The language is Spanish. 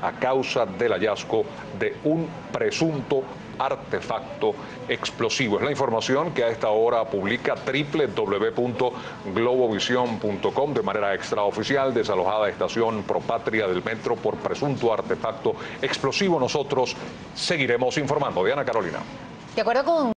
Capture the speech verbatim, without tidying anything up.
a causa del hallazgo de un presunto artefacto explosivo. Es la información que a esta hora publica doble u doble u doble u punto globovisión punto com de manera extraoficial. Desalojada estación Propatria del metro por presunto artefacto explosivo. Nosotros seguiremos informando. Diana Carolina. De acuerdo con